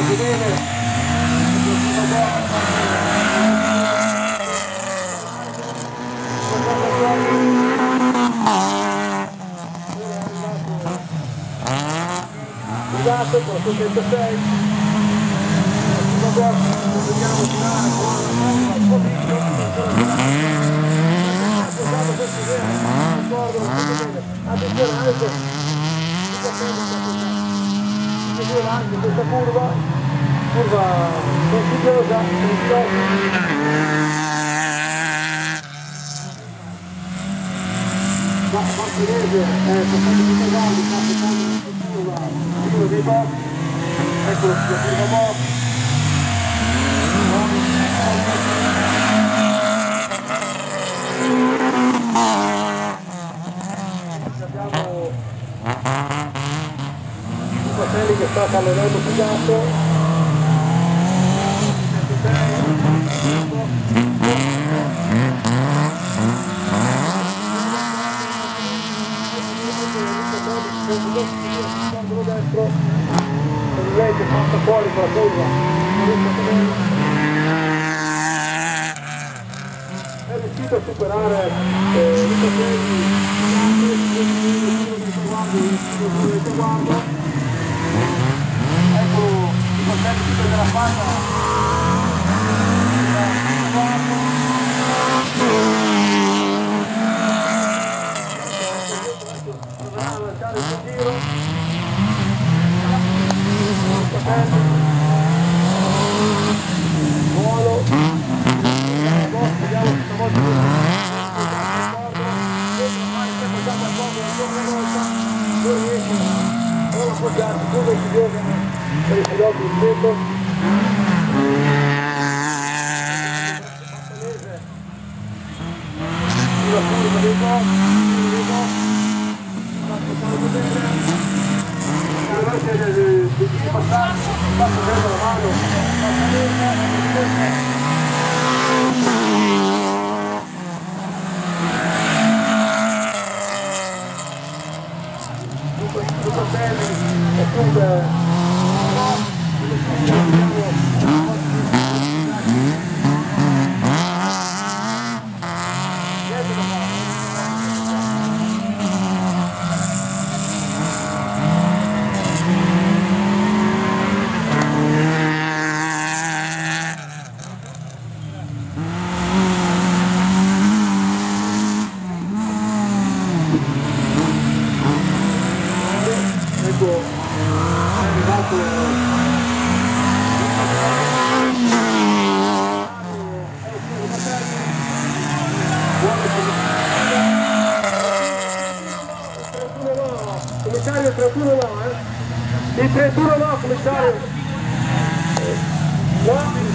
guardi bene. Scusate, 406. Dobbiamo tirare un po' attenzione anche questa curva consigliosa, ma Martinese è passando di cavalli, sta aspettando la curva, giro dei box, ecco la curva box. Abbiamo un fratello che sta allenando fidato. Dentro, lei che passa fuori con la curva, è riuscito a superare i fratelli del traguardo. Ecco i fratelli della palla. Volo, vediamo stavolta non riesce a non appoggiarsi come si giocano per i piloti di tempo. Sulla curva dei box, sta aspettando bene. Di passare, passa prendo la mano, due fratelli e chiude commissario, il 31 no, il 31 no, commissario. No?